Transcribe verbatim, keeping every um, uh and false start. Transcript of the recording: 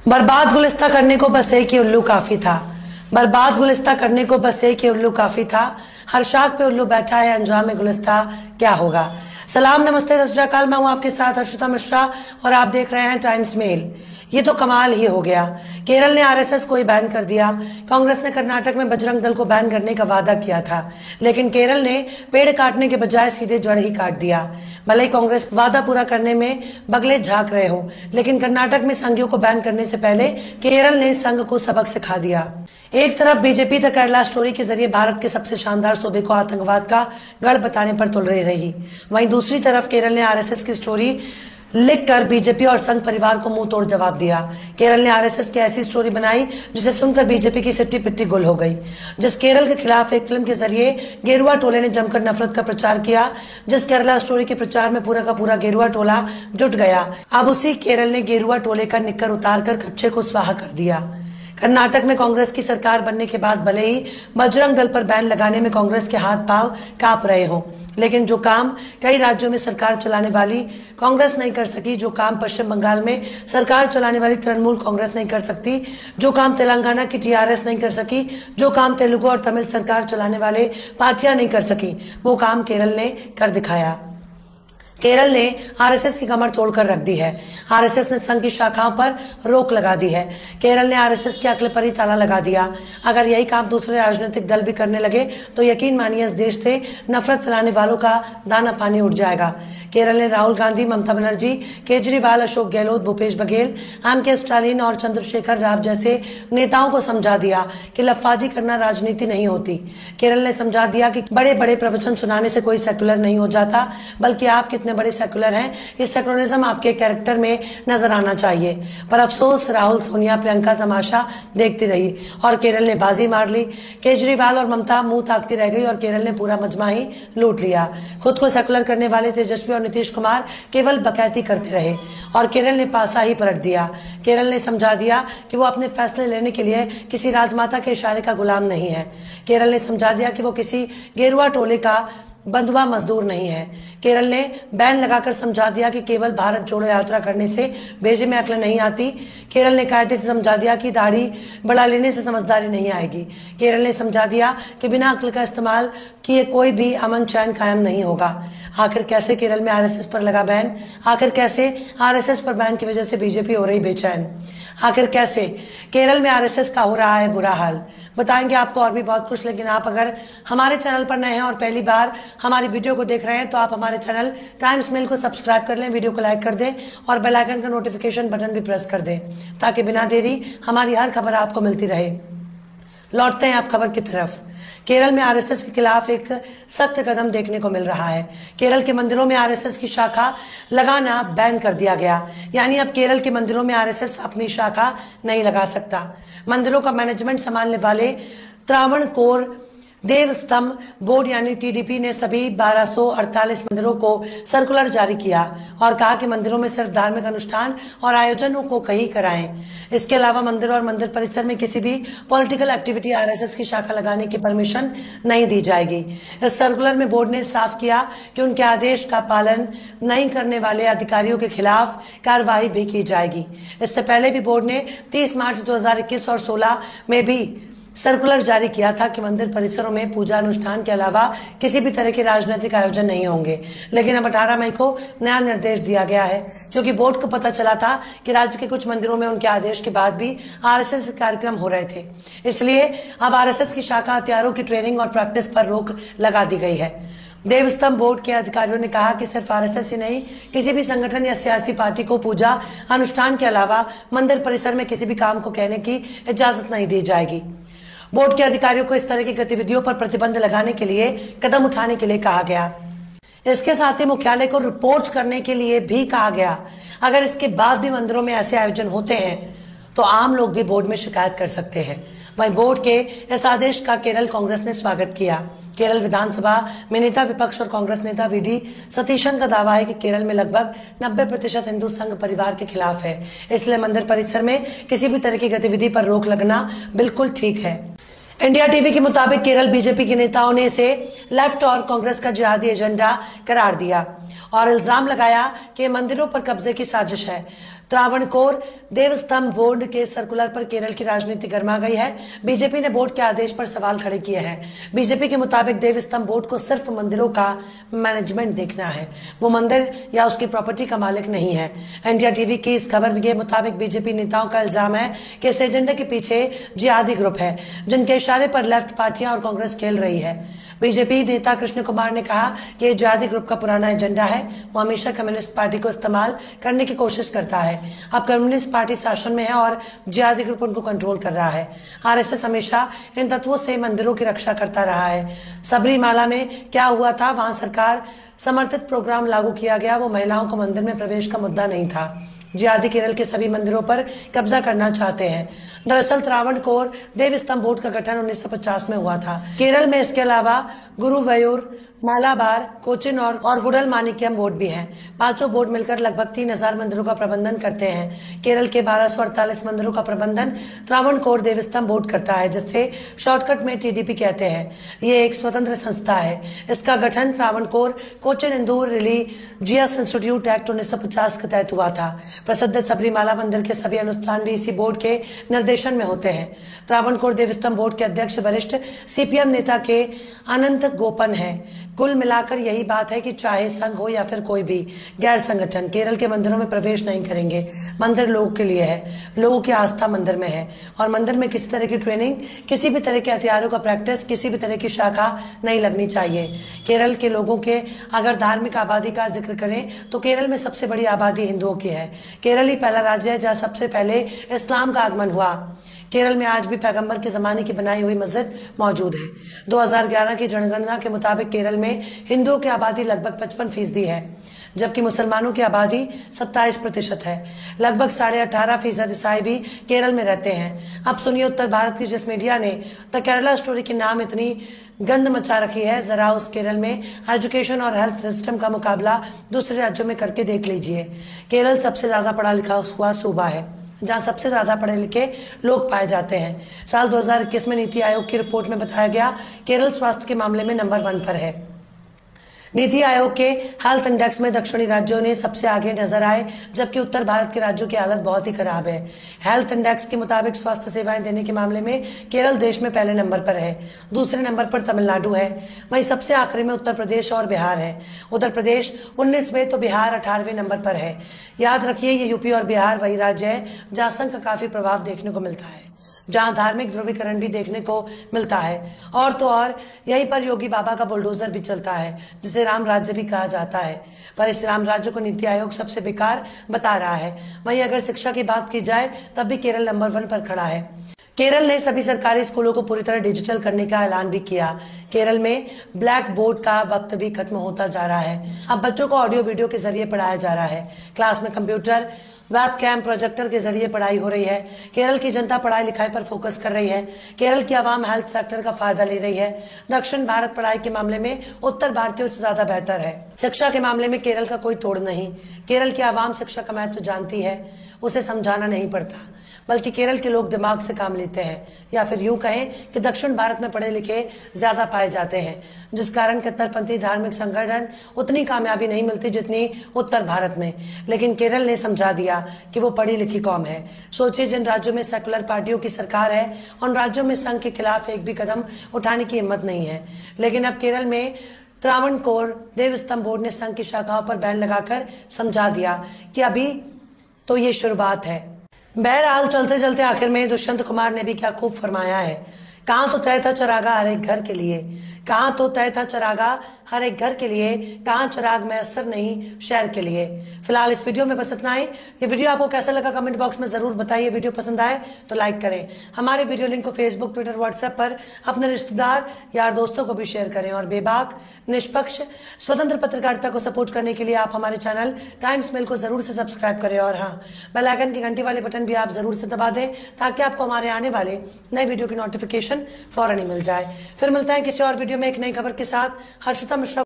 बर्बाद गुलिस्ता करने को बस एक ही उल्लू काफी था। बर्बाद गुलिस्ता करने को बस एक ही उल्लू काफी था। हर शाख पे उल्लू बैठा है, अंजाम में गुलिस्ता क्या होगा। सलाम, नमस्ते, सत श्री अकाल। मैं हूं आपके साथ हर्षिता मिश्रा और आप देख रहे हैं टाइम्स मेल। ये तो कमाल ही हो गया। केरल ने आरएसएस को ही बैन कर दिया। कांग्रेस ने कर्नाटक में बजरंग दल को बैन करने का वादा किया था, लेकिन केरल ने पेड़ काटने के बजाय सीधे जड़ ही काट दिया। भले ही कांग्रेस वादा पूरा करने में बगले झांक रहे हो, लेकिन कर्नाटक में संघियों को बैन करने से पहले केरल ने संघ को सबक सिखा दिया। एक तरफ बीजेपी द केरला स्टोरी के जरिए भारत के सबसे शानदार सूबे को आतंकवाद का गढ़ बताने पर तुल रही रही, वहीं दूसरी तरफ केरल ने आरएसएस की स्टोरी लिखकर बीजेपी और संघ परिवार को मुंह तोड़ जवाब दिया। केरल ने आरएसएस की ऐसी स्टोरी बनाई जिसे सुनकर बीजेपी की सिट्टी पिट्टी गुल हो गई। जिस केरल के खिलाफ एक फिल्म के जरिए गेरुआ टोले ने जमकर नफरत का प्रचार किया, जिस केरला स्टोरी के प्रचार में पूरा का पूरा गेरुआ टोला जुट गया, अब उसी केरल ने गेरुआ टोले का निक्कर उतार कर कच्चे को स्वाहा कर दिया। कर्नाटक में कांग्रेस की सरकार बनने के बाद भले ही बजरंग दल पर बैन लगाने में कांग्रेस के हाथ पांव कांप रहे हो, लेकिन जो काम कई राज्यों में सरकार चलाने वाली कांग्रेस नहीं कर सकी, जो काम पश्चिम बंगाल में सरकार चलाने वाली तृणमूल कांग्रेस नहीं कर सकती, जो काम तेलंगाना की टीआरएस नहीं कर सकी, जो काम तेलुगु और तमिल सरकार चलाने वाले पार्टियां नहीं कर सकी, वो काम केरल ने कर दिखाया। केरल ने आरएसएस की कमर तोड़कर रख दी है। आरएसएस ने संघ की शाखाओं पर रोक लगा दी है। केरल ने आरएसएस की अक्ल पर ही ताला लगा दिया। अगर यही काम दूसरे राजनीतिक दल भी करने लगे तो यकीन मानिए इस देश से नफरत फैलाने वालों का दाना पानी उठ जाएगा। केरल ने राहुल गांधी, ममता बनर्जी, केजरीवाल, अशोक गहलोत, भूपेश बघेल, एम के स्टालिन और चंद्रशेखर राव जैसे नेताओं को समझा दिया कि लफाजी करना राजनीति नहीं होती। केरल ने समझा दिया कि बड़े बड़े प्रवचन सुनाने से कोई सेकुलर नहीं हो जाता, बल्कि आप कितने बड़े सेकुलर हैं, इस सेकुलरिज्म आपके कैरेक्टर में नजर आना चाहिए। पर अफसोस, राहुल, सोनिया, प्रियंका तमाशा देखती रही और केरल ने बाजी मार ली। केजरीवाल और ममता मुंह ताकती रह गई और केरल ने पूरा मजमा ही लूट लिया। खुद को सेकुलर करने वाले तेजस्वी और नीतीश कुमार केवल बकैती करते रहे और केरल ने पासा ही पलट दिया। केरल ने समझा दिया कि वो अपने फैसले लेने के लिए किसी राजमाता के इशारे का गुलाम नहीं है। केरल ने समझा दिया कि वो किसी गेरुआ टोले का बंधुआ मजदूर नहीं है। केरल ने बैन लगाकर समझा दिया कि केवल भारत जोड़ो यात्रा करने से भेजे में अक्ल नहीं आती। केरल ने कायदे से समझा दिया कि दाढ़ी बढ़ा लेने से समझदारी नहीं आएगी। केरल ने समझा दिया कि बिना अक्ल का इस्तेमाल किए कोई भी अमन चैन कायम नहीं होगा। आखिर कैसे केरल में आरएसएस पर लगा बैन? आखिर कैसे आरएसएस पर बैन की वजह से बीजेपी हो रही बेचैन? आखिर कैसे केरल में आरएसएस का हो रहा है बुरा हाल? बताएंगे आपको और भी बहुत कुछ, लेकिन आप अगर हमारे चैनल पर नए हैं और पहली बार हमारी वीडियो को देख रहे हैं तो आप हमारे चैनल टाइम्स मेल को सब्सक्राइब कर लें, वीडियो को लाइक कर दें और बेल आइकन का नोटिफिकेशन बटन भी प्रेस कर दें ताकि बिना देरी हमारी हर खबर आपको मिलती रहे। लौटते हैं आप खबर की तरफ। केरल में आरएसएस के खिलाफ एक सख्त कदम देखने को मिल रहा है। केरल के मंदिरों में आरएसएस की शाखा लगाना बैन कर दिया गया, यानी अब केरल के मंदिरों में आरएसएस अपनी शाखा नहीं लगा सकता। मंदिरों का मैनेजमेंट संभालने वाले त्रावणकोर देव स्तंभ बोर्ड यानी टीडीपी ने सभी बारह सौ अड़तालीस मंदिरों को सर्कुलर जारी किया और कहा कि मंदिरों में सिर्फ धार्मिक अनुष्ठान और आयोजनों को कहीं कराएं। इसके अलावा मंदिर और मंदिर परिसर में किसी भी पॉलिटिकल एक्टिविटी आरएसएस की शाखा लगाने की परमिशन नहीं दी जाएगी। इस सर्कुलर में बोर्ड ने साफ किया कि उनके आदेश का पालन नहीं करने वाले अधिकारियों के खिलाफ कार्रवाई भी की जाएगी। इससे पहले भी बोर्ड ने तीस मार्च दो हजार इक्कीस और सोलह में भी सर्कुलर जारी किया था कि मंदिर परिसरों में पूजा अनुष्ठान के अलावा किसी भी तरह के राजनीतिक आयोजन नहीं होंगे, लेकिन अब अठारह मई को नया निर्देश दिया गया है क्योंकि बोर्ड को पता चला था कि राज्य के कुछ मंदिरों में उनके आदेश के बाद भी आरएसएस कार्यक्रम हो रहे थे। इसलिए अब आरएसएस की शाखा हथियारों की ट्रेनिंग और प्रैक्टिस पर रोक लगा दी गई है। देवस्थंभ बोर्ड के अधिकारियों ने कहा कि सिर्फ आरएसएस ही नहीं, किसी भी संगठन या सियासी पार्टी को पूजा अनुष्ठान के अलावा मंदिर परिसर में किसी भी काम को कहने की इजाजत नहीं दी जाएगी। बोर्ड के अधिकारियों को इस तरह की गतिविधियों पर प्रतिबंध लगाने के लिए कदम उठाने के लिए कहा गया। इसके साथ ही मुख्यालय को रिपोर्ट करने के लिए भी कहा गया। अगर इसके बाद भी मंदिरों में ऐसे आयोजन होते हैं तो आम लोग भी बोर्ड में शिकायत कर सकते हैं। वहीं बोर्ड के इस आदेश का केरल कांग्रेस ने स्वागत किया। केरल विधानसभा में नेता विपक्ष और कांग्रेस नेता वीडी सतीशन का दावा है कि केरल में लगभग नब्बे प्रतिशत हिंदू संघ परिवार के खिलाफ है, इसलिए मंदिर परिसर में किसी भी तरह की गतिविधि पर रोक लगना बिल्कुल ठीक है। इंडिया टीवी के मुताबिक केरल बीजेपी के नेताओं ने इसे लेफ्ट और कांग्रेस का जिहादी एजेंडा करार दिया और इल्जाम लगाया कि मंदिरों पर कब्जे की साजिश है। त्रावणकोर देवस्थान बोर्ड के सर्कुलर पर केरल की राजनीति गर्मा गई है। बीजेपी ने बोर्ड के आदेश पर सवाल खड़े किए हैं। बीजेपी के मुताबिक देवस्थान बोर्ड को सिर्फ मंदिरों का मैनेजमेंट देखना है, वो मंदिर या उसकी प्रॉपर्टी का मालिक नहीं है। इंडिया टीवी की इस खबर के मुताबिक बीजेपी नेताओं का इल्जाम है कि इस एजेंडे के पीछे जिहादी ग्रुप है, जिनके इशारे पर लेफ्ट पार्टियां और कांग्रेस खेल रही है। बीजेपी नेता कृष्ण कुमार ने कहा कि ये जिहादी ग्रुप का पुराना एजेंडा है, वो हमेशा कम्युनिस्ट पार्टी को इस्तेमाल करने की कोशिश करता है। अब कम्युनिस्ट पार्टी शासन में है और जिहादी ग्रुप उनको कंट्रोल कर रहा है। आरएसएस हमेशा इन तत्वों से मंदिरों की रक्षा करता रहा है। सबरीमाला में क्या हुआ था, वहां सरकार समर्थित प्रोग्राम लागू किया गया, वो महिलाओं को मंदिर में प्रवेश का मुद्दा नहीं था। जिहादी केरल के सभी मंदिरों पर कब्जा करना चाहते हैं। दरअसल त्रावणकोर देवस्थान बोर्ड का गठन उन्नीस सौ पचास में हुआ था। केरल में इसके अलावा गुरुवायूर, मालाबार, कोचिन और और गुडल माणिक्यम बोर्ड भी हैं। पांचों बोर्ड मिलकर लगभग तीन हजार मंदिरों का प्रबंधन करते हैं। केरल के बारह सौ अड़तालीस मंदिरों का प्रबंधन त्रावणकोर देवस्थान बोर्ड करता है, जिससे शॉर्टकट में टीडीपी कहते हैं। ये एक स्वतंत्र संस्था है। इसका गठन Travancore Cochin Hindu religious institute act उन्नीस सौ पचास के तहत हुआ था। प्रसिद्ध सबरीमाला मंदिर के सभी अनुष्ठान भी इसी बोर्ड के निर्देशन में होते हैं। त्रावणकोर देवस्थान बोर्ड के अध्यक्ष वरिष्ठ सीपीएम नेता के अनंत गोपन है। कुल मिलाकर यही बात है कि चाहे संघ हो या फिर कोई भी गैर संगठन केरल के मंदिरों में प्रवेश नहीं करेंगे। मंदिर लोगों के लिए है, लोगों की आस्था मंदिर में है और मंदिर में किसी तरह की ट्रेनिंग, किसी भी तरह के हथियारों का प्रैक्टिस, किसी भी तरह की शाखा नहीं लगनी चाहिए। केरल के लोगों के अगर धार्मिक आबादी का जिक्र करें तो केरल में सबसे बड़ी आबादी हिंदुओं की है। केरल ही पहला राज्य है जहाँ सबसे पहले इस्लाम का आगमन हुआ। केरल में आज भी पैगंबर के जमाने की बनाई हुई मस्जिद मौजूद है। दो हज़ार ग्यारह की जनगणना के मुताबिक केरल में हिंदुओं की आबादी लगभग पचपन फीसदी है, जबकि मुसलमानों की आबादी सत्ताईस प्रतिशत है। लगभग साढ़े अठारह फीसद ईसाई भी केरल में रहते हैं। अब सुनिए उत्तर भारत की जिस मीडिया ने द केरला स्टोरी के नाम इतनी गंद मचा रखी है, जरा उस केरल में एजुकेशन और हेल्थ सिस्टम का मुकाबला दूसरे राज्यों में करके देख लीजिए। केरल सबसे ज्यादा पढ़ा लिखा हुआ सूबा है, जहां सबसे ज्यादा पढ़े लिखे लोग पाए जाते हैं। साल दो हज़ार इक्कीस में नीति आयोग की रिपोर्ट में बताया गया केरल स्वास्थ्य के मामले में नंबर वन पर है। नीति आयोग के हेल्थ इंडेक्स में दक्षिणी राज्यों ने सबसे आगे नजर आए, जबकि उत्तर भारत के राज्यों की हालत बहुत ही खराब है। हेल्थ इंडेक्स के मुताबिक स्वास्थ्य सेवाएं देने के मामले में केरल देश में पहले नंबर पर है, दूसरे नंबर पर तमिलनाडु है, वहीं सबसे आखिरी में उत्तर प्रदेश और बिहार है। उत्तर प्रदेश उन्नीसवें तो बिहार अठारहवें नंबर पर है। याद रखिए, ये यूपी और बिहार वही राज्य है जहां संघ का काफी प्रभाव देखने को मिलता है, जहां धार्मिक ध्रुवीकरण भी देखने को मिलता है। और तो और यहीं पर योगी बाबा का बुलडोजर भी चलता है, जिसे राम राज्य भी कहा जाता है। पर इस राम राज्य को नीति आयोग सबसे बेकार बता रहा है। वहीं अगर शिक्षा की बात की जाए तब भी केरल नंबर वन पर खड़ा है। केरल ने सभी सरकारी स्कूलों को पूरी तरह डिजिटल करने का ऐलान भी किया। केरल में ब्लैक बोर्ड का वक्त भी खत्म होता जा रहा है। अब बच्चों को ऑडियो वीडियो के जरिए पढ़ाया जा रहा है। क्लास में कंप्यूटर, वेब कैम, प्रोजेक्टर के जरिए पढ़ाई हो रही है। केरल की जनता पढ़ाई लिखाई पर फोकस कर रही है। केरल की आवाम हेल्थ सेक्टर का फायदा ले रही है। दक्षिण भारत पढ़ाई के मामले में उत्तर भारतीयों से ज्यादा बेहतर है। शिक्षा के मामले में केरल का कोई तोड़ नहीं। केरल की आवाम शिक्षा का महत्व जानती है, उसे समझाना नहीं पड़ता, बल्कि केरल के लोग दिमाग से काम लेते हैं। या फिर यूं कहें कि दक्षिण भारत में पढ़े लिखे ज्यादा पाए जाते हैं, जिस कारण कट्टरपंथी धार्मिक संगठन उतनी कामयाबी नहीं मिलती जितनी उत्तर भारत में। लेकिन केरल ने समझा दिया कि वो पढ़ी लिखी कौम है। सोचिए, जिन राज्यों में सेकुलर पार्टियों की सरकार है उन राज्यों में संघ के खिलाफ एक भी कदम उठाने की हिम्मत नहीं है। लेकिन अब केरल में त्रावणकोर देवस्थान बोर्ड ने संघ की शाखाओं पर बैन लगाकर समझा दिया कि अभी तो ये शुरुआत है। बहरहाल चलते चलते आखिर में दुष्यंत कुमार ने भी क्या खूब फरमाया है। कहाँ तो तय था चरागा हर एक घर के लिए, कहाँ तो तय था चरागा हर एक घर के लिए, कहाँ चिराग मैसर नहीं शहर के लिए। फिलहाल इस वीडियो में बस इतना ही। ये वीडियो आपको कैसा लगा कमेंट बॉक्स में जरूर बताइए। वीडियो पसंद आए तो लाइक करें। हमारे वीडियो लिंक को फेसबुक, ट्विटर, व्हाट्सएप पर अपने रिश्तेदार, यार, दोस्तों को भी शेयर करें। और बेबाक, निष्पक्ष, स्वतंत्र पत्रकारिता को सपोर्ट करने के लिए आप हमारे चैनल टाइम्स मेल को जरूर से सब्सक्राइब करें। और हाँ, बेल आइकन की घंटी वाले बटन भी आप जरूर से दबा दें, ताकि आपको हमारे आने वाले नए वीडियो की नोटिफिकेशन फौरन ही मिल जाए। फिर मिलता है किसी और वीडियो में एक नई खबर के साथ। हर्षिता मिश्रा